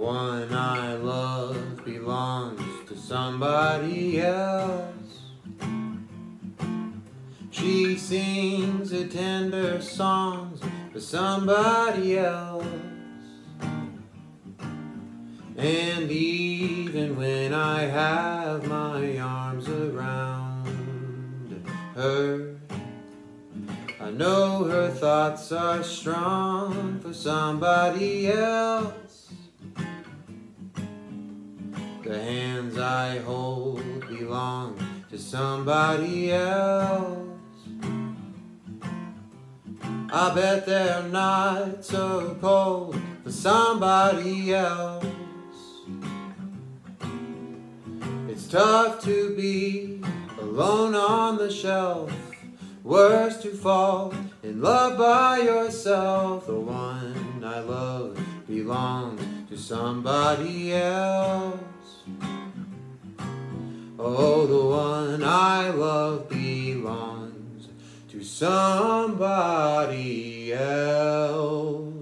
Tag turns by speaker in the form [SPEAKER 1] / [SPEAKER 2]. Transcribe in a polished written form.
[SPEAKER 1] one I love belongs to somebody else. She sings a tender songs for somebody else. And even when I have my arms around her, I know her thoughts are strong for somebody else. The hands I hold belong to somebody else. I bet they're not so cold for somebody else. It's tough to be alone on the shelf, worse to fall in love by yourself. The one I love belongs to somebody else. Oh, the one I love belongs to somebody else.